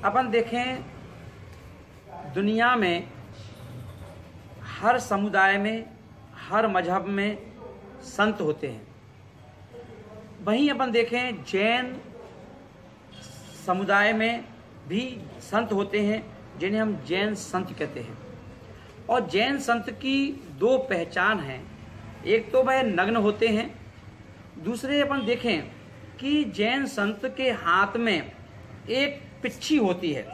अपन देखें दुनिया में हर समुदाय में, हर मजहब में संत होते हैं। वहीं अपन देखें जैन समुदाय में भी संत होते हैं जिन्हें हम जैन संत कहते हैं। और जैन संत की दो पहचान हैं, एक तो वह नग्न होते हैं, दूसरे अपन देखें कि जैन संत के हाथ में एक पिच्छी होती है।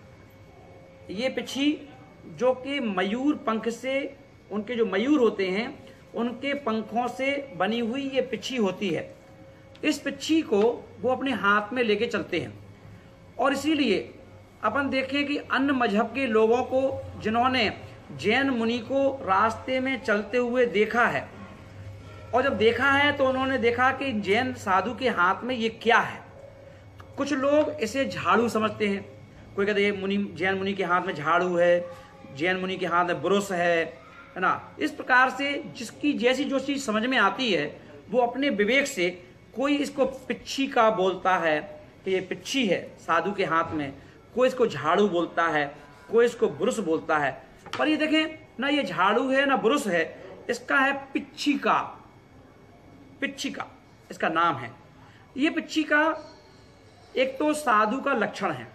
ये पिच्छी जो कि मयूर पंख से, उनके जो मयूर होते हैं उनके पंखों से बनी हुई ये पिच्छी होती है। इस पिच्छी को वो अपने हाथ में लेके चलते हैं। और इसीलिए अपन देखें कि अन्य मजहब के लोगों को जिन्होंने जैन मुनि को रास्ते में चलते हुए देखा है, और जब देखा है तो उन्होंने देखा कि जैन साधु के हाथ में ये क्या है। कुछ लोग इसे झाड़ू समझते हैं, कोई कहते हैं मुनि, जैन मुनि के हाथ में झाड़ू है, जैन मुनि के हाथ में ब्रुश है ना। इस प्रकार से जिसकी जैसी जो चीज़ समझ में आती है वो अपने विवेक से, कोई इसको पिच्छी का बोलता है कि ये पिच्छी है साधु के हाथ में, कोई इसको झाड़ू बोलता है, कोई इसको ब्रुश बोलता है। पर ये देखें ना, ये झाड़ू है ना ब्रुश है, इसका है पिच्छी का, पिच्छी का इसका नाम है। ये पिच्छी का एक तो साधु का लक्षण है,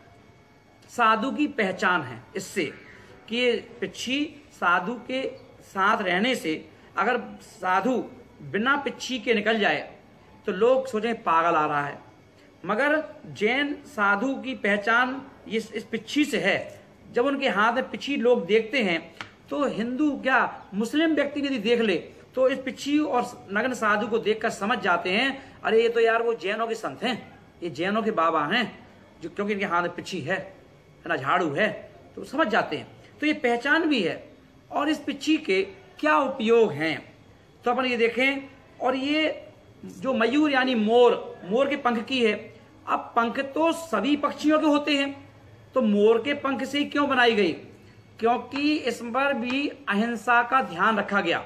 साधु की पहचान है इससे कि ये पिच्छी साधु के साथ रहने से, अगर साधु बिना पिच्छी के निकल जाए तो लोग सोचें पागल आ रहा है। मगर जैन साधु की पहचान इस पिच्छी से है। जब उनके हाथ में पिच्छी लोग देखते हैं तो हिंदू क्या मुस्लिम व्यक्ति यदि देख ले तो इस पिच्छी और नग्न साधु को देखकर समझ जाते हैं, अरे ये तो यार वो जैनों के संत हैं, ये जैनों के बाबा हैं, जो क्योंकि इनके हाथ में पिच्छी है ना, झाड़ू है, तो समझ जाते हैं। तो ये पहचान भी है। और इस पिच्छी के क्या उपयोग हैं तो अपन ये देखें। और ये जो मयूर यानी मोर, मोर के पंख की है। अब पंख तो सभी पक्षियों के होते हैं, तो मोर के पंख से ही क्यों बनाई गई? क्योंकि इस पर भी अहिंसा का ध्यान रखा गया।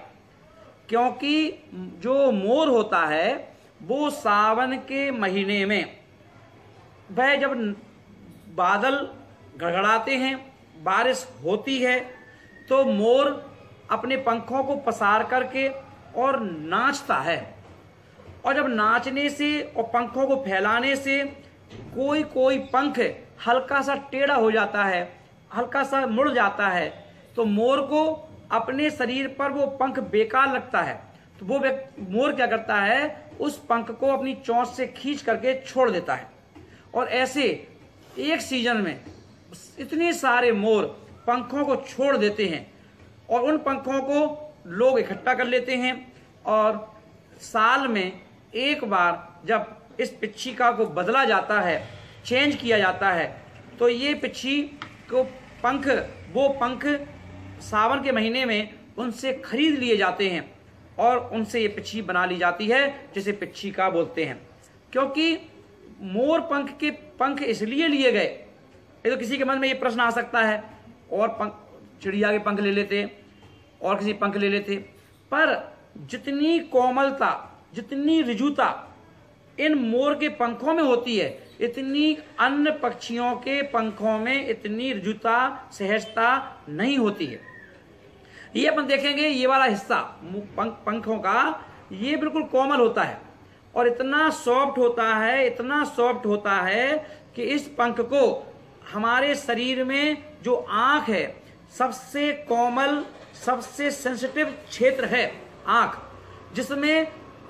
क्योंकि जो मोर होता है वो सावन के महीने में, वह जब बादल गड़गड़ाते हैं, बारिश होती है, तो मोर अपने पंखों को पसार करके और नाचता है। और जब नाचने से और पंखों को फैलाने से कोई कोई पंख हल्का सा टेढ़ा हो जाता है, हल्का सा मुड़ जाता है, तो मोर को अपने शरीर पर वो पंख बेकार लगता है। तो वो मोर क्या करता है, उस पंख को अपनी चोंच से खींच करके छोड़ देता है। और ऐसे एक सीजन में इतने सारे मोर पंखों को छोड़ देते हैं और उन पंखों को लोग इकट्ठा कर लेते हैं। और साल में एक बार जब इस पिच्छिका को बदला जाता है, चेंज किया जाता है, तो ये पिच्छी को पंख, वो पंख सावन के महीने में उनसे खरीद लिए जाते हैं और उनसे ये पिच्छी बना ली जाती है, जिसे पिच्छिका बोलते हैं। क्योंकि मोर पंख के पंख इसलिए लिए गए, ये तो किसी के मन में ये प्रश्न आ सकता है, और पंख चिड़िया के पंख ले लेते और किसी पंख ले लेते, पर जितनी कोमलता, जितनी ऋजुता इन मोर के पंखों में होती है, इतनी अन्य पक्षियों के पंखों में इतनी ऋजुता, सहजता नहीं होती है। ये अपन देखेंगे, ये वाला हिस्सा पंखों का ये बिल्कुल कोमल होता है और इतना सॉफ्ट होता है, इतना सॉफ्ट होता है कि इस पंख को हमारे शरीर में जो आंख है, सबसे कोमल, सबसे सेंसिटिव क्षेत्र है आंख, जिसमें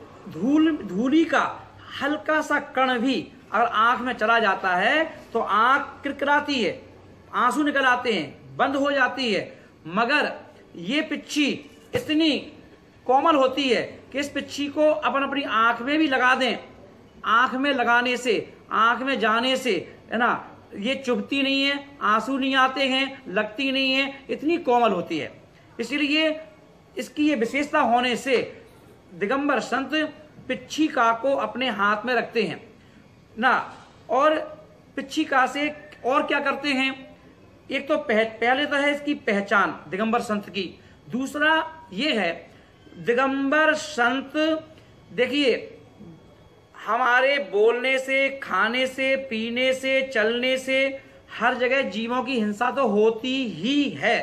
धूली का हल्का सा कण भी अगर आंख में चला जाता है तो आंख किरकिराती है, आंसू निकल आते हैं, बंद हो जाती है। मगर ये पिच्छी इतनी कोमल होती है कि इस पिच्छी को अपन अपनी आंख में भी लगा दें, आंख में लगाने से, आंख में जाने से, है ना, ये चुभती नहीं है, आंसू नहीं आते हैं, लगती नहीं है, इतनी कोमल होती है। इसीलिए इसकी ये विशेषता होने से दिगंबर संत पिच्छिका को अपने हाथ में रखते हैं ना। और पिच्छिका से और क्या करते हैं, एक तो पहले तो है इसकी पहचान दिगंबर संत की, दूसरा ये है दिगंबर संत, देखिए हमारे बोलने से, खाने से, पीने से, चलने से, हर जगह जीवों की हिंसा तो होती ही है,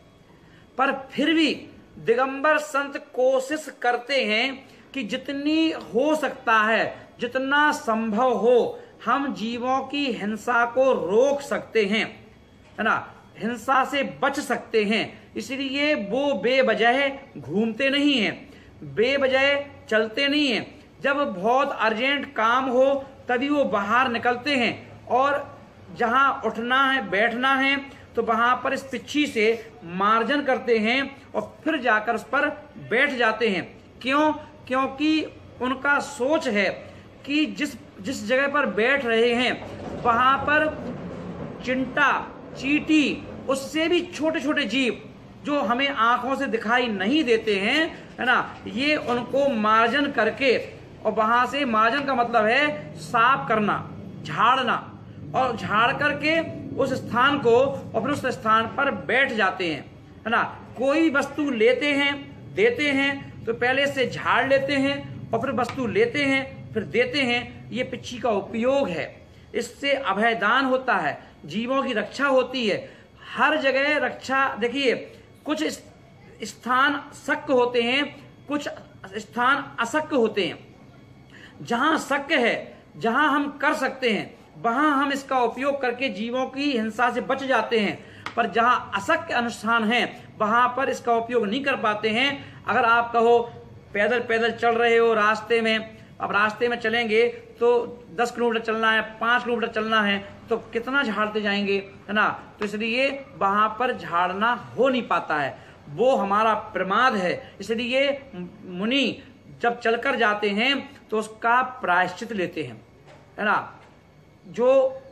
पर फिर भी दिगंबर संत कोशिश करते हैं कि जितनी हो सकता है, जितना संभव हो, हम जीवों की हिंसा को रोक सकते हैं, है ना, हिंसा से बच सकते हैं। इसलिए वो बेवजह घूमते नहीं हैं, बेवजह चलते नहीं हैं। जब बहुत अर्जेंट काम हो तभी वो बाहर निकलते हैं और जहां उठना है, बैठना है, तो वहां पर इस पिच्छी से मार्जन करते हैं और फिर जाकर उस पर बैठ जाते हैं। क्यों? क्योंकि उनका सोच है कि जिस जगह पर बैठ रहे हैं वहां पर चिंटा, चींटी, उससे भी छोटे छोटे जीव जो हमें आंखों से दिखाई नहीं देते हैं, है ना, ये उनको मार्जन करके, और वहां से मार्जन का मतलब है साफ करना, झाड़ना, और झाड़ करके उस स्थान को और फिर उस स्थान पर बैठ जाते हैं, है ना। कोई वस्तु लेते हैं, देते हैं, तो पहले से झाड़ लेते हैं और फिर वस्तु लेते हैं, फिर देते हैं। ये पिच्छी का उपयोग है। इससे अभयदान होता है, जीवों की रक्षा होती है। हर जगह रक्षा, देखिए, कुछ स्थान शक्य होते हैं, कुछ स्थान अशक्य होते हैं। जहां शक्य है, जहां हम कर सकते हैं, वहां हम इसका उपयोग करके जीवों की हिंसा से बच जाते हैं। पर जहां अशक्य अनुष्ठान है वहां पर इसका उपयोग नहीं कर पाते हैं। अगर आप कहो पैदल पैदल चल रहे हो रास्ते में, अब रास्ते में चलेंगे तो 10 किलोमीटर चलना है, 5 किलोमीटर चलना है, तो कितना झाड़ते जाएंगे, है ना। तो इसलिए वहां पर झाड़ना हो नहीं पाता है, वो हमारा प्रमाद है। इसलिए मुनि जब चलकर जाते हैं तो उसका प्रायश्चित लेते हैं, है ना। जो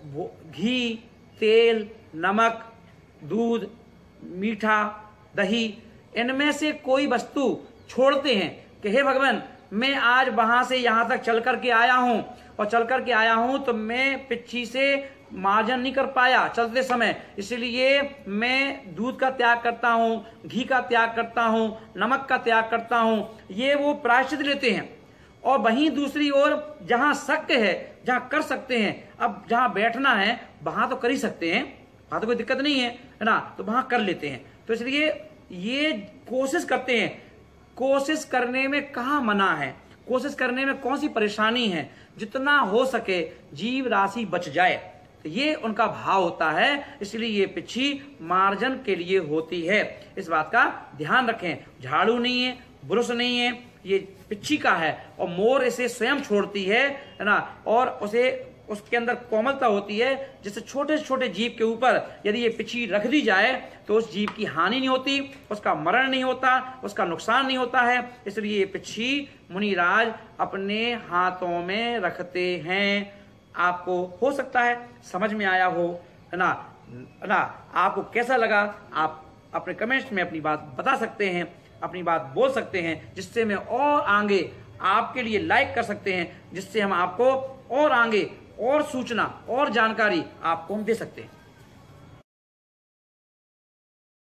घी, तेल, नमक, दूध, मीठा, दही, इनमें से कोई वस्तु छोड़ते हैं कि हे भगवान, मैं आज वहां से यहां तक चल करके आया हूं, और चल करके आया हूं तो मैं पिच्छी से मार्जन नहीं कर पाया चलते समय, इसलिए मैं दूध का त्याग करता हूं, घी का त्याग करता हूं, नमक का त्याग करता हूं। ये वो प्रायश्चित लेते हैं। और वहीं दूसरी ओर जहां शक्य है, जहां कर सकते हैं, अब जहां बैठना है वहां तो कर ही सकते हैं, वहां तो कोई दिक्कत नहीं है ना, तो वहां कर लेते हैं। तो इसलिए ये कोशिश करते हैं। कोशिश करने में कहाँ मना है, कोशिश करने में कौन सी परेशानी है, जितना हो सके जीव राशि बच जाए, तो ये उनका भाव होता है। इसलिए ये पिच्छी मार्जन के लिए होती है, इस बात का ध्यान रखें। झाड़ू नहीं है, ब्रश नहीं है, ये पिच्छी का है, और मोर इसे स्वयं छोड़ती है ना, और उसे उसके अंदर कोमलता होती है, जिससे छोटे छोटे जीव के ऊपर यदि ये पिच्छी रख दी जाए तो उस जीव की हानि नहीं होती, उसका मरण नहीं होता, उसका नुकसान नहीं होता है। इसलिए ये पिच्छी मुनिराज अपने हाथों में रखते हैं। आपको हो सकता है समझ में आया हो, है ना। आपको कैसा लगा, आप अपने कमेंट्स में अपनी बात बता सकते हैं, अपनी बात बोल सकते हैं, जिससे मैं और आगे आपके लिए लाइक कर सकते हैं, जिससे हम आपको और आगे और सूचना और जानकारी आपको हम दे सकते हैं।